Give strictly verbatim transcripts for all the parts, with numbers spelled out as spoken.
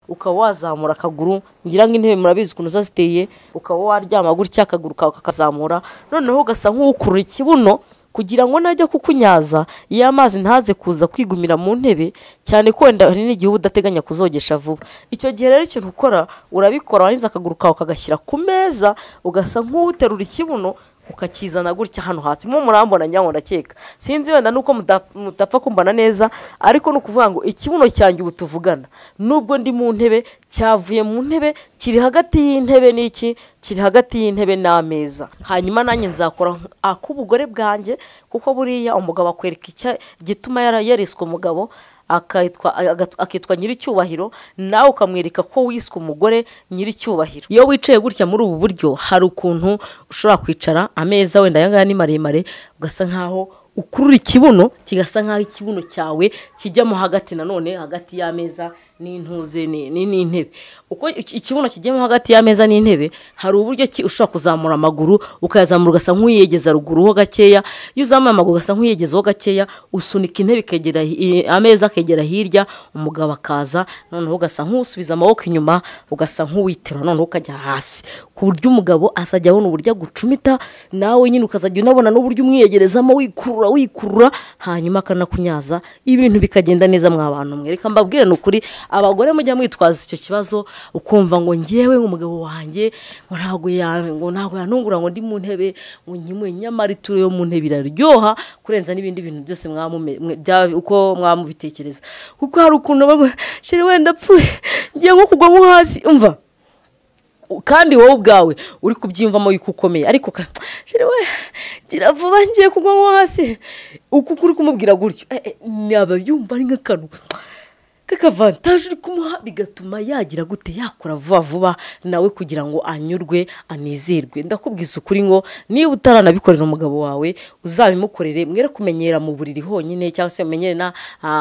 ukaba wazamura akaguru ngira ngo intebe murabizi ukuntu zaziteye ukaba waryama gutya akaguru kawe kakazamura noneho ugasa nk'ukurura ikibuno kugira ngo najya kukunyaza iyo amazi ntaze kuza kwigumira mu ntebe cyane ko wenda hari n'igihe udateganya kuzogesha vuba. Icyo gihe rero ikintu ukora urabikora warinze akaguru kawe kagashyira ku meza ugasa nk'uterura ikibuno ukakizana gutya hano hasi mu murambona nyango ndakeka sinzi wenda nuko mutapfa kumbana neza ariko no kuvuga ngo ikibuno cyanjye ubutuvugana nubwo ndi mu ntebe cyavuye mu ntebe kiri hagati y'intebe n'iki kiri hagati y'intebe n'ameza. Hanyuma nanjye nzakora akubugore bwanjye kuko buriya umugabo akwereka icya gituma yariswe umugabo akitwa akitwa nyiri cyubahiro nawe ukamwereka ko wiswe umugore nyiri cyubahiro. Iyo wicaye gutya muri ubu buryo hari ukuntu ushobora kwicara ameza wenda yangaya ni maremare ugasa nkaho ukurura ikibuno kigasa nkaho ikibuno cyawe kijyamo hagati nanone hagati y'ameza n'intuze n'intebe. Uko ikibuno kijyamo hagati y'ameza n'intebe hari uburyo ushobora kuzamura amaguru ukayazamura ugasa nk'uyegeza ruguru ho gakeya. Iyo uzamuye amaguru ugasa nk'uyegeza ho gakeya usunika intebe kegera ameza kegera hirya umugabo akaza noneho ugasa nk'usubiza amaboko inyuma ugasa nk'uwitera noneho ukajya hasi ku buryo umugabo asajya abona uburyo gucumita nawe nyine ukazajya unabona n'uburyo umwiyegerezamo wikurura wikurura hanyuma akanakunyaza ibintu bikagenda neza mwabantu mwe. Reka mbabwire n'ukuri abagore mujya mwitwaza icyo kibazo ukumva ngo ngiyewe umugabo wanjye ngo ntago yawe ngo ntago yanungura ngo ndi mu ntebe ngo nyimwe nyamara ituro yo mu ntebe iraryoha kurenza n'ibindi bintu byose mwamume uko mwamubitekereza kuko hari ukuntu bamwe shiri wenda pfuye ngiye nko kugwa mu hasi umva kandi wowe ubwawe uri kubyimvamo yukukomeye ariko shiri we gira vuba ngiye kugwa mu hasi uko kuri kumubwira gutyo naba yumva ari nk'akanu kakavantage uri kumuha bigatuma yagira gute yakora vuba vuba nawe kugira ngo anyurwe anizirwe. Ndakubwiza ukuri ngo niba utaranabikorera umugabo wawe uzabimukorere mwere kumenyera mu buriri honyine cyangwa se umenyere na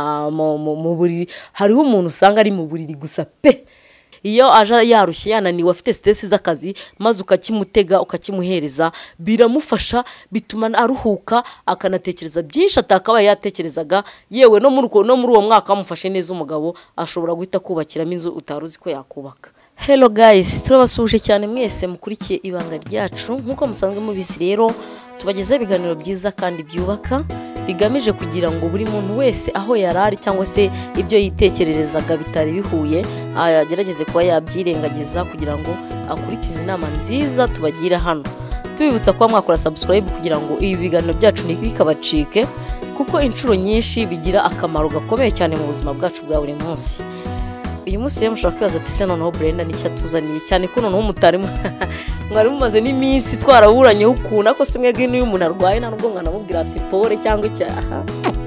mu buriri. Hariho umuntu usanga ari mu buriri gusa pe iyo aja yarushye yananiwe afite stress z'akazi maze ukakimutega ukakimuhereza biramufasha bituma aruhuka akanatekereza byinshi atakabaye yatekerezaga yewe no muri no muri uwo mwaka amufashe neza umugabo ashobora guhita kubakiramo inzu utaruzi ko yakubaka. Hello guys, turabasuje cyane mwese mukurikiye ibanga ryacu nkuko musanzwe mubizi rero tubageze ibiganiro byiza kandi byubaka bigamije kugira ngo buri muntu wese aho yarari cyangwa se ibyo yitekererezaga bitari bihuye agerageze kuba yabyirengagiza kugira ngo akurikize inama nziza tubagira hano. Tubibutsa kuba mwakora subscribe kugira ngo ibi biganiro byacu ntibikabacike kuko inshuro nyinshi bigira akamaro gakomeye cyane mu buzima bwacu bwa buri munsi. Uyu munsi rero mushobora kwibaza ati se noneho Brenda nicyo atuzaniye cyane ko noneho umutari mwari mumaze n'iminsi twaraburanye ukuntu ako simwe gino umuntu arwaye nta nubwo mwanamubwira ati pore cyangwa icyaha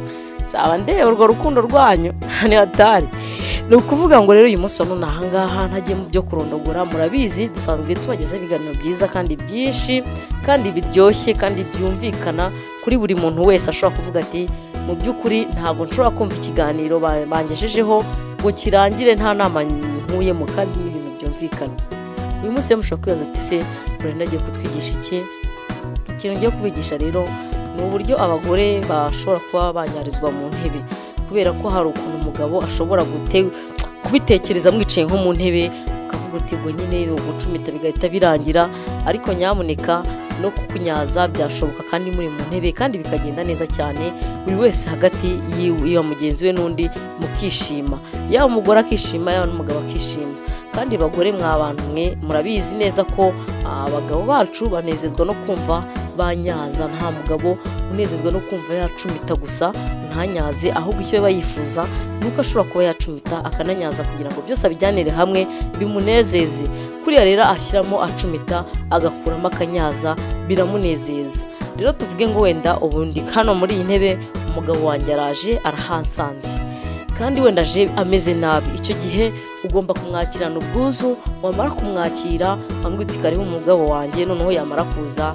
zaba ndebe urwo rukundo rwanyu ni hatari. Ni ukuvuga ngo rero uyu munsi wa none aha ngaha ntagiye mu byo kurondogora murabizi dusanzwe tubageza ibiganiro byiza kandi byinshi kandi biryoshye kandi byumvikana kuri buri muntu wese ashobora kuvuga ati mu by'ukuri ntabwo nshobora kumva ikiganiro bangejejeho ngo kirangire nta nama nkuye mu kandi n'ibintu byumvikana. Uyu munsi mushobora kwibaza ati se Brenda agiye kutwigisha iki? Ikintu ngiye kubigisha rero ni uburyo abagore bashobora kuba banyarizwa mu ntebe kubera ko hari ukuntu umugabo ashobora kubitekereza mwicaye nko mu ntebe ukavuga uti ngo nyine ugucumita bigahita birangira ariko nyamuneka no kukunyaza byashoboka kandi muri mu ntebe kandi bikagenda neza cyane buri wese hagati y'iyo mugenzi we n'undi mukishima yaba umugore akishima yaba n'umugabo akishima. Kandi bagore mwabantu mwe murabizi neza ko abagabo bacu banezezwa no kumva banyaza nta mugabo unezezwa no kumva yacumita gusa ntanyaze ahubwo icyo bayifuza nuko ashobora kuba yacumita akananyaza kugira ngo byose abijyanire hamwe bimunezeze. Kuriya rero ashyiramo acumita agakuramo akanyaza biramunezeza. Rero tuvuge ngo wenda ubundi hano muri iyi ntebe umugabo wanjye araje arahansanze kandi wenda aje ameze nabi icyo gihe ugomba kumwakirana ubwuzu wamara kumwakira amwita kariho umugabo wanjye noneho yamara kuza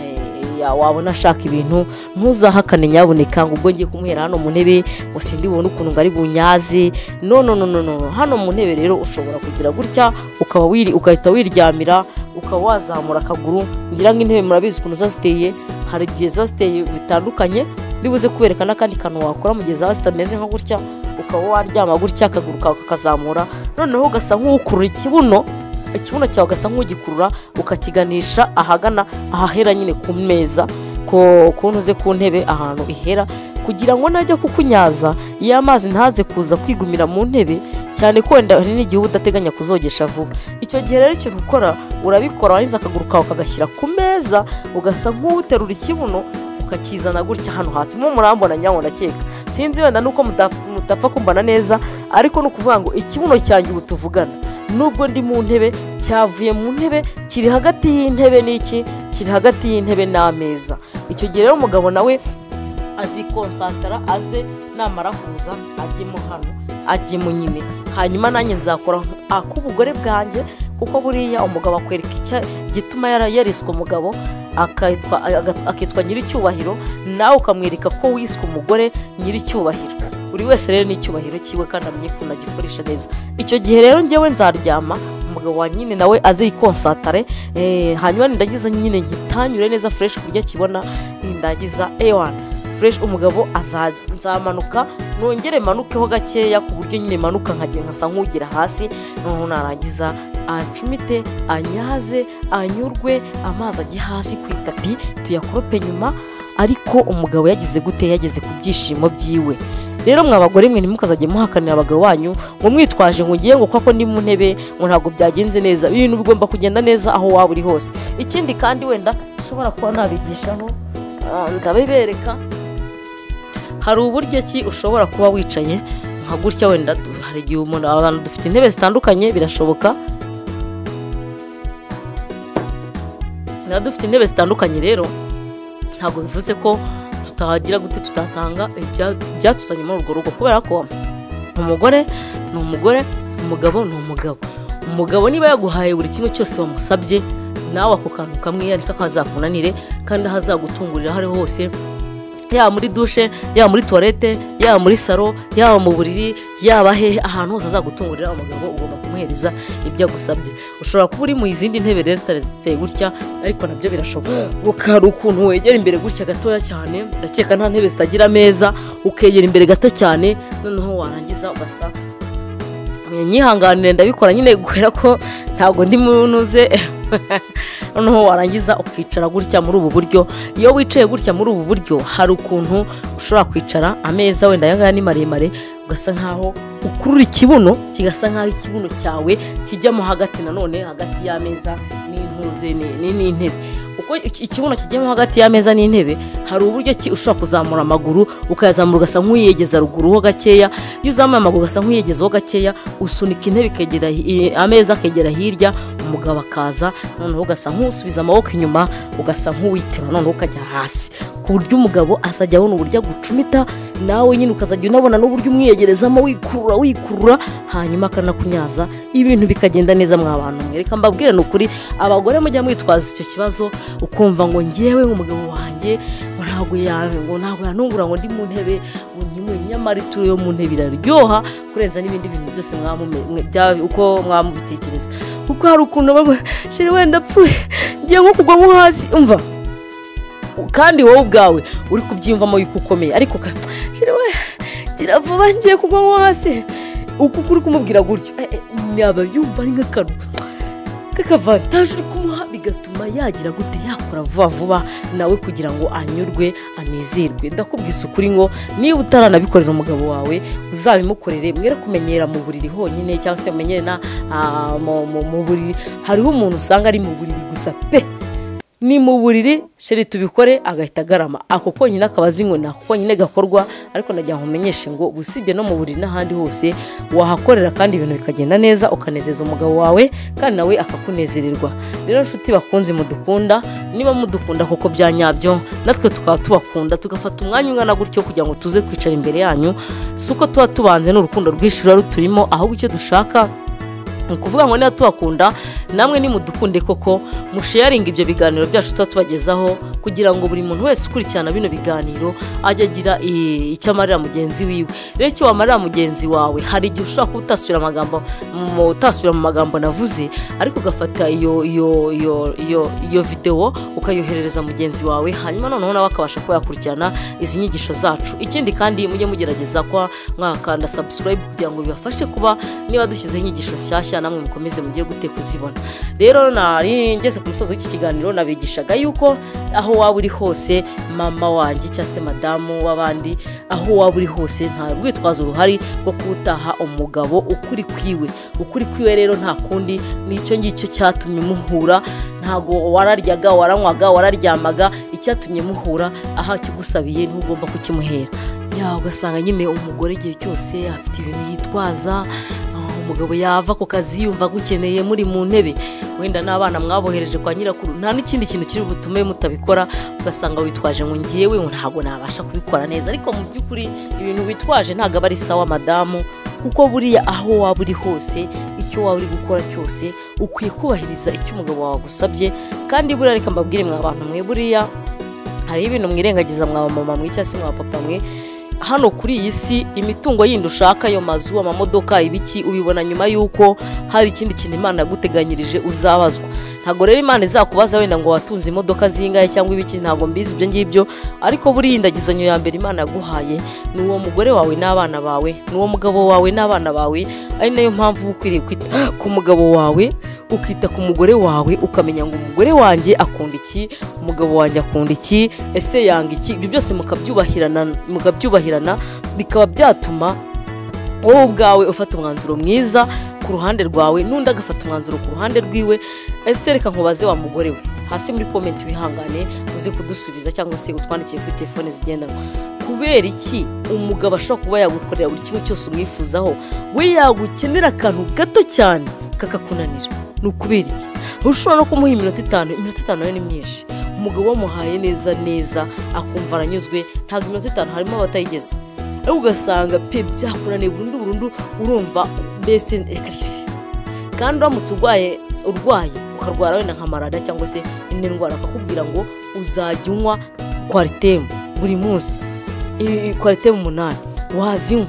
wabona ashaka ibintu ntuzahakane nyaboneka ngo ubwo ngiye kumuhera hano mu ntebe ngo sindi bubone ukuntu ngari bunyaze no no no no hano mu ntebe rero ushobora kugira gutya ukaba wiri ukahita wiryamira ukaba wazamura akaguru ngira ngo intebe murabizi ukuntu zaziteye hari igihe zaziteye bitandukanye ndibuze kuberekana kandi kantu wakora mu gihe zazitameze nka gutya ukaba waryama gutya akaguru kawe kakazamura noneho ugasa nk'ukurura ikibuno ikibuno cyawe ugasa nk'ugikurura ukakiganisha ahagana ahahera nyine ku meza ko kuntuze ku ntebe ahantu ihera kugira ngo najya kukunyaza iyo amazi ntaze kuza kwigumira mu ntebe cyane ko wenda n'igihe udateganya kuzogesha vuba. Icyo gihe rero ikintu ukora urabikora warinze akaguru kawe kagashyira ku meza ugasa nk'uterura ikibuno ukakizana gutya hano hasi mu murambona nyawo ndakeka sinzi wenda nuko mutapfa kumbana neza ariko no kuvuga ngo ikibuno cyanjye ubu tuvugana nubwo ndi mu ntebe cyavuye mu ntebe kiri hagati y'intebe n'iki kiri hagati y'intebe n'ameza. Icyo gihe rero umugabo nawe azikonsantara aze namara kuza ajyemo hano ajyemo nyine hanyuma nanjye nzakora ak'ubugore bwanjye kuko buriya umugabo akwereka icyo gituma yariswe umugabo akitwa akitwa nyiricyubahiro nawe ukamwereka ko wiswe umugore nyiricyubahiro. Buri wese rero n'icyubahiro kiwe kandi amenye ko nagikoresha neza. Icyo gihe rero njyewe nzaryama umugabo wa nyine nawe aze yikonsantare eh hanyuma ndagiza nyine ngitanyure neza fresh kurya kibona ndagiza ewan fresh umugabo azanzamanuka nongere manukeho gakeya ku buryo nyine manuka nkagiye nkasa nk'ugira hasi noneho narangiza ancumite anyaze anyurwe amazi ajye hasi ku itapi tuyakorope nyuma ariko umugabo yagize gute yageze ku byishimo byiwe. Rero mwabagore mwe nimukazajye muhakanira abagabo wanyu ngo mwitwaje ngo ngiye ngo kwako ndi mu ntebe ngo ntago byagenze neza ibintu bigomba kugenda neza aho waba uri hose. Ikindi kandi wenda ushobora kuba nabigishaho ndabibereka hari uburyo ki ushobora kuba wicaye nka gutya wenda hari igihe umuntu abantu dufite intebe zitandukanye birashoboka na dufite intebe zitandukanye rero ntago bivuze ko tutagira gute tutatanga byatuzanye muri urwo rugo kubera ko umugore ni umugore umugabo ni umugabo. Umugabo niba yaguhaye buri kimwe cyose wamusabye nawe ako kantu kamwe yarika kazakunanire kandi hazagutungurira hari hose yaba muri dushe yaba muri toilette yaba muri salo yaba mu buriri yaba he ahantu hose azagutungurira umugabo ugomba kumuhereza ibyo agusabye. Ushobora kuba uri mu izindi ntebe resitora ziteye gutya ariko nabyo birashoboka ukari ukuntu wegera imbere gutya gatoya cyane ndakeka nta ntebe zitagira ameza ukegera imbere gato cyane noneho warangiza ugasa nyihanganire ndabikora nyine guhera ko ntago ndi munuze noneho warangiza ukicara gutya muri ubu buryo. Iyo wicaye gutya muri ubu buryo hari ukuntu ushobora kwicara ameza wenda yangaya ni maremare ugasa nkaho ukurura ikibuno kigasa nkaho ikibuno cyawe kijyamo hagati nanone hagati y'ameza n'intuze n'intebe. Uko ikibuno kijyamo hagati y'ameza n'intebe hari uburyo ki ushobora kuzamura amaguru ukayazamura ugasa nk'uyegeza ruguru ho gakeya. Iyo uzamuye amaguru ugasa nk'uyegezaho gakeya usunika intebe ikegera ameza akegera hirya umugabo akaza noneho ugasa nk'usubiza amaboko inyuma ugasa nk'uwitera noneho ukajya hasi ku buryo umugabo azajya abona uburyo gucumita nawe nyine ukazajya unabona n'uburyo umwiyegerezamo wikurura wikurura hanyuma akanakunyaza ibintu bikagenda neza mw'abantu mwe. Reka mbabwire n'ukuri abagore mujya mwitwaza icyo kibazo ukumva ngo ngiyewe nk'umugabo wanjye ngo ntago yawe ngo ntago yanungura ngo ndi mu ntebe ngo nyimwe nyamara ituro yo mu ntebe iraryoha kurenza n'ibindi bintu byose mwamu uko mwamubitekereza kuko hari ukuntu baba shiri wenda pfuye ngiye nko kugwa mu hasi umva kandi wowe ubwawe uri kubyimvamo yuko ukomeye ariko shiri we gira vuba ngiye kugwa mu hasi uko kuri kumubwira gutyo naba yumva ari nk'akantu kakavantage uri kumuha bigatuma yagira gute yakora vuba vuba nawe kugira ngo anyurwe anezerwe. Ndakubwisa ukuri ngo niba utaranabikorera umugabo wawe uzabimukorere mwere kumenyera mu buriri honyine cyangwa se umenyere na mu buriri. Hariho umuntu usanga ari mu buriri gusa pe ni mu buriri sheri tubikore agahita garama ako konyine akabazi ngo nako konyine gakorwa ariko najya nkumenyeshe ngo busibye no mu buriri n'ahandi hose wahakorera kandi ibintu bikagenda neza ukanezeza umugabo wawe kandi nawe akakunezererwa. Rero nshuti bakunze mudukunda niba mudukunda koko byanyabyo natwe tukaba tubakunda tugafata umwanya ungana gutyo kugira ngo tuze kwicara imbere yanyu suko tuba tubanze n'urukundo rwishura ruturimo ahubwo icyo dushaka kuvuga ngo niba tubakunda namwe nimudukunde koko musharinga ibyo biganiro byacu tuba tubagezaho kugira ngo buri muntu wese ukurikirana bino biganiro ajye agira icyo amarira mugenzi wiwe. Rero icyo wamarira mugenzi wawe hari igihe ushobora kuba utasubira amagambo utasubira mu magambo navuze, ariko ugafata iyo iyo iyo iyo iyo video ukayoherereza mugenzi wawe, hanyuma noneho nawe akabasha kuba yakurikirana izi nyigisho zacu. Ikindi kandi mujye mugerageza kwa mwakanda subscribe kugira ngo bibafashe kuba niba dushyizeho inyigisho nshyashya namwe mukomeze mugiye gute kuzibona. Rero nari ngeze ku musozo w'iki kiganiro nabigishaga yuko aho waba uri hose mama wanjye cyangwa se madamu w'abandi, aho waba uri hose nta rwitwazo ruhari rwo kutaha umugabo ukuri kwiwe. Ukuri kwiwe rero nta kundi nicyo ngicyo cyatumye muhura, ntago wararyaga waranywaga wararyamaga, icyatumye muhura aha kigusabiye ntugomba kukimuhera. Ya ugasanga nyine umugore igihe cyose afite ibintu yitwaza, umugabo yava ku kazi yumva gukeneye muri mu ntebe, wenda n'abana mwabohereje kwa nyirakuru nta n'ikindi kintu kiri butume mutabikora, ugasanga witwaje ngo ngiyewe ntago nabasha kubikora neza. Ariko mu by'ukuri ibintu witwaje ntago aba ari sawa madamu, kuko buriya aho waba uri hose icyo waba uri gukora cyose ukwiye kubahiriza icyo umugabo wawe agusabye. Kandi buriya reka mbabwire mwa bantu mwe, buriya hari ibintu mwirengagiza mwa mama mwe cyangwa se mwa papa mwe. Hano kuri iyi si imitungo yindi ushaka, ayo mazu, amamodoka, ibiki ubibona nyuma yuko hari ikindi kintu Imana yaguteganyirije uzabazwa. Ntago rero Imana izakubaza wenda ngo watunze imodoka zingahe cyangwa ibiki, ntago mbizi ibyo ngibyo, ariko buri indagizanyo ya mbere Imana yaguhaye ni uwo mugore wawe n'abana bawe, ni uwo mugabo wawe n'abana bawe. Ari nayo mpamvu ukwiriye kwita ku mugabo wawe, ukita ku mugore wawe, ukamenya ngo umugore wanjye akunda iki, umugabo wanjye akunda iki, ese yanga iki. Ibyo byose mukabyubahirana mukabyubahirana bikaba byatuma wowe ubwawe ufata umwanzuro mwiza ku ruhande rwawe, n'undi agafata umwanzuro ku ruhande rwiwe. Ese reka nkubaze wa mugore we, hasi muri comment wihangane uze kudusubiza cyangwa se utwandikiye kuri telefone zigendanwa, kubera iki umugabo ashobora kuba yagukorera buri kimwe cyose umwifuzaho, we yagukenera akantu gato cyane kakakunanira? Ni ukubera iki? Ushobora no kumuha iminota itanu, iminota itanu nayo ni myinshi. Umugabo wamuhaye neza neza akumva aranyuzwe, ntabwo iminota itanu harimo abatayigeze, ariko ugasanga pe byakunaniye burundu burundu, urumva mbese kandi uramutse urwaye urwaye ukarwara wenda nka marada cyangwa se indi ndwara, akakubwira ngo uzajya unywa kwaritemu buri munsi, kwaritemu umunani wazinywa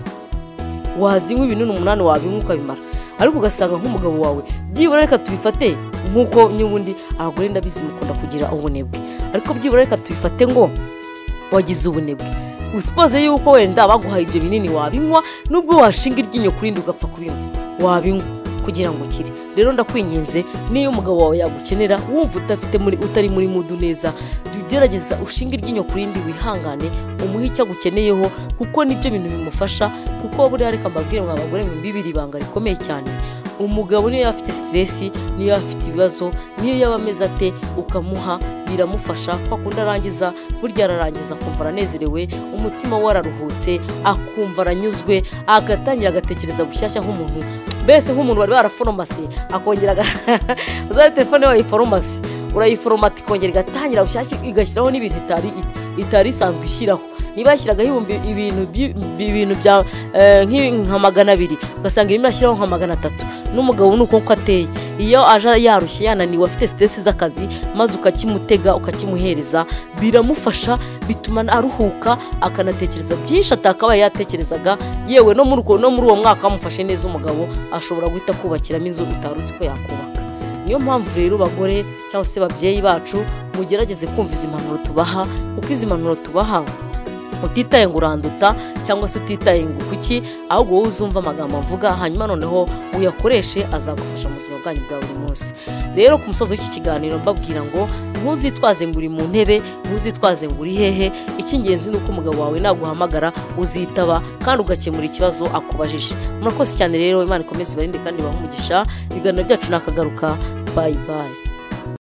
wazinywa ibintu umunani wabinywa ukabimara. Ariko ugasanga nk'umugabo wawe byibura reka tubifate nk'uko nyubundi abagore ndabizi mukunda kugira ubunebwe, ariko byibura reka tubifate ngo wagize ubunebwe, usipoze yuko wenda baguhaye ibyo binini wabinywa, nubwo washinga iryinyo kurindi ugapfa kubinywa wabinywa kugira ngo ukire. Rero ndakwinginze niyo umugabo wawe yagukenera wumva utafite muri utari muri mudu neza, ugerageza ushinga iryinyo kurindi, wihangane umuhe icyo agukeneyeho, kuko nibyo bintu bimufasha. Kuko buriya reka mbabwire mwa bagore mwe mbibiri ibanga rikomeye cyane, umugabo niyo afite stress, niyo afite ibibazo, niyo yaba ameze ate ukamuha biramufasha, kwa kundi arangiza burya ararangiza akumva aranezerewe, umutima we araruhutse, akumva aranyuzwe, agatangira agatekereza bushyashya nk'umuntu mbese nk'umuntu wari waraforomase akongera za telefone yawe iforomase urayiforomata ikongera igatangira bushyashya, igashyiraho n'ibintu itari itari isanzwe ishyiraho. Niba yashyiragaho ibintu ibintu bya nka magana abiri ugasanga irimo ashyiraho nka magana atatu, n'umugabo nuko uko ateye, iyo aje yarushye yananiwe afite stress z'akazi maze ukakimutega ukakimuhereza, biramufasha, bituma aruhuka akanatekereza byinshi atakabaye yatekerezaga. Yewe no muri no muri uwo mwaka amufashe neza, umugabo ashobora guhita kubakiramo inzu utaruzi ko yakubaka. Niyo mpamvu rero bagore cyangwa se babyeyi bacu mugerageze kumva izi mpanuro tubaha, uko izi mpanuro tubaha utitaye ngo uranduta cyangwa se utitaye ngo kuki, ahubwo wowe uzumva amagambo mvuga hanyuma noneho uyakoreshe azagufasha mu buzima bwanyu bwa buri munsi. Rero ku musozo w'iki kiganiro mbabwira ngo ntuzitwaze ngo uri mu ntebe, ntuzitwaze ngo uri hehe, icy'ingenzi ni uko umugabo wawe naguhamagara uzitaba kandi ugakemura ikibazo akubajije. Murakoze cyane rero, Imana ikomeze ibarinde kandi ibahe umugisha. Ibiganiro byacu nakagaruka, bye bye.